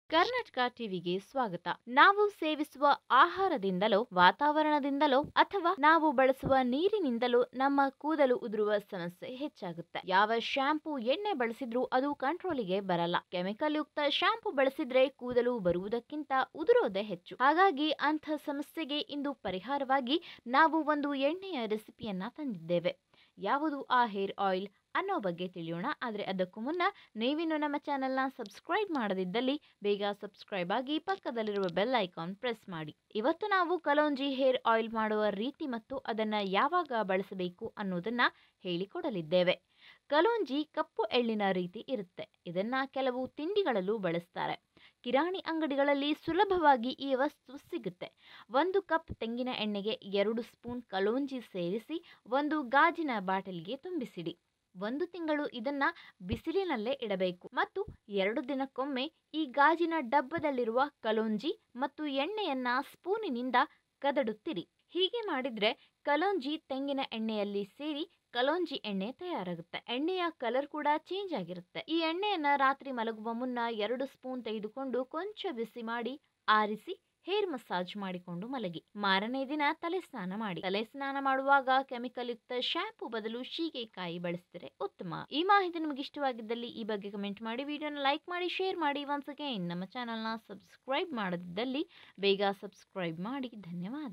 ಕರ್ನಾಟಕ ಟಿವಿಗೆ ಸ್ವಾಗತ. ನಾವು ಸೇವಿಸುವ ಆಹಾರದಿಂದಲೋ, ವಾತಾವರಣದಿಂದಲೋ ಅಥವಾ ನಾವು ಬಳಸುವ ನೀರಿನಿಂದಲೋ ನಮ್ಮ ಕೂದಲು ಉದುರುವ ಸಮಸ್ಯೆ ಹೆಚ್ಚಾಗುತ್ತೆ. ಯಾವ ಶಾಂಪೂ, ಎಣ್ಣೆ ಬಳಸಿದ್ರೂ ಅದು ಕಂಟ್ರೋಲಿಗೆ ಬರಲ್ಲ. ಕೆಮಿಕಲ್ ಯುಕ್ತ ಶಾಂಪೂ ಬಳಸಿದ್ರೆ ಕೂದಲು ಬರುವುದಕ್ಕಿಂತ ಉದುರೋದೇ ಹೆಚ್ಚು. ಹಾಗಾಗಿ ಅಂಥ ಸಮಸ್ಯೆಗೆ ಇಂದು ಪರಿಹಾರವಾಗಿ ನಾವು ಒಂದು ಎಣ್ಣೆಯ ರೆಸಿಪಿಯನ್ನ ತಂದಿದ್ದೇವೆ. ಯಾವುದು ಆ ಹೇರ್ ಆಯಿಲ್ ಅನ್ನೋ ಬಗ್ಗೆ ತಿಳಿಯೋಣ. ಆದರೆ ಅದಕ್ಕೂ ಮುನ್ನ ನೀವಿನ್ನು ನಮ್ಮ ಚಾನೆಲ್ನ ಸಬ್ಸ್ಕ್ರೈಬ್ ಮಾಡದಿದ್ದಲ್ಲಿ ಬೇಗ ಸಬ್ಸ್ಕ್ರೈಬ್ ಆಗಿ ಪಕ್ಕದಲ್ಲಿರುವ ಬೆಲ್ ಐಕಾನ್ ಪ್ರೆಸ್ ಮಾಡಿ. ಇವತ್ತು ನಾವು ಕಲೋಂಜಿ ಹೇರ್ ಆಯಿಲ್ ಮಾಡುವ ರೀತಿ ಮತ್ತು ಅದನ್ನು ಯಾವಾಗ ಬಳಸಬೇಕು ಅನ್ನೋದನ್ನ ಹೇಳಿಕೊಡಲಿದ್ದೇವೆ. ಕಲೋಂಜಿ ಕಪ್ಪು ಎಳ್ಳಿನ ರೀತಿ ಇರುತ್ತೆ. ಇದನ್ನ ಕೆಲವು ತಿಂಡಿಗಳಲ್ಲೂ ಬಳಸ್ತಾರೆ. ಕಿರಾಣಿ ಅಂಗಡಿಗಳಲ್ಲಿ ಸುಲಭವಾಗಿ ಈ ವಸ್ತು ಸಿಗುತ್ತೆ. 1 ಕಪ್ ತೆಂಗಿನ ಎಣ್ಣೆಗೆ 2 ಸ್ಪೂನ್ ಕಲೋಂಜಿ ಸೇರಿಸಿ ಒಂದು ಗಾಜಿನ ಬಾಟಲಿಗೆ ತುಂಬಿಸಿಡಿ. 1 ತಿಂಗಳು ಇದನ್ನ ಬಿಸಿಲಿನಲ್ಲೇ ಇಡಬೇಕು ಮತ್ತು 2 ದಿನಕ್ಕೊಮ್ಮೆ ಈ ಗಾಜಿನ ಡಬ್ಬದಲ್ಲಿರುವ ಕಲೋಂಜಿ ಮತ್ತು ಎಣ್ಣೆಯನ್ನ ಸ್ಪೂನಿನಿಂದ ಕದಡುತ್ತಿರಿ. ಹೀಗೆ ಮಾಡಿದ್ರೆ ಕಲೋಂಜಿ ತೆಂಗಿನ ಎಣ್ಣೆಯಲ್ಲಿ ಸೇರಿ ಕಲೋಂಜಿ ಎಣ್ಣೆ ತಯಾರಾಗುತ್ತೆ. ಎಣ್ಣೆಯ ಕಲರ್ ಕೂಡ ಚೇಂಜ್ ಆಗಿರುತ್ತೆ. ಈ ಎಣ್ಣೆಯನ್ನ ರಾತ್ರಿ ಮಲಗುವ ಮುನ್ನ 2 ಸ್ಪೂನ್ ತೆಗೆದುಕೊಂಡು ಕೊಂಚ ಬಿಸಿ ಮಾಡಿ ಆರಿಸಿ ಹೇರ್ ಮಸಾಜ್ ಮಾಡಿಕೊಂಡು ಮಲಗಿ. ಮಾರನೇ ದಿನ ತಲೆ ಸ್ನಾನ ಮಾಡಿ. ತಲೆ ಸ್ನಾನ ಮಾಡುವಾಗ ಕೆಮಿಕಲ್ ಯುಕ್ತ ಶಾಂಪೂ ಬದಲು ಶೀಗೆಕಾಯಿ ಬಳಸಿದರೆ ಉತ್ತಮ. ಈ ಮಾಹಿತಿ ನಿಮಗೆ ಇಷ್ಟವಾಗಿದ್ದಲ್ಲಿ ಈ ಬಗ್ಗೆ ಕಮೆಂಟ್ ಮಾಡಿ, ವಿಡಿಯೋನ ಲೈಕ್ ಮಾಡಿ, ಶೇರ್ ಮಾಡಿ. ಒನ್ಸ್ ಅಗೈನ್ ನಮ್ಮ ಚಾನಲ್ನ ಸಬ್ಸ್ಕ್ರೈಬ್ ಮಾಡದಿದ್ದಲ್ಲಿ ಬೇಗ ಸಬ್ಸ್ಕ್ರೈಬ್ ಮಾಡಿ. ಧನ್ಯವಾದ.